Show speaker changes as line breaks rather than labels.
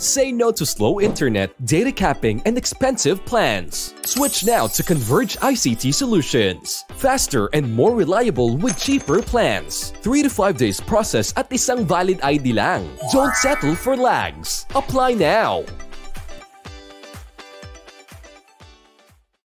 Say no to slow internet, data capping, and expensive plans. Switch now to Converge ICT Solutions. Faster and more reliable with cheaper plans. 3 to 5 days process at isang valid ID lang. Don't settle for lags. Apply now!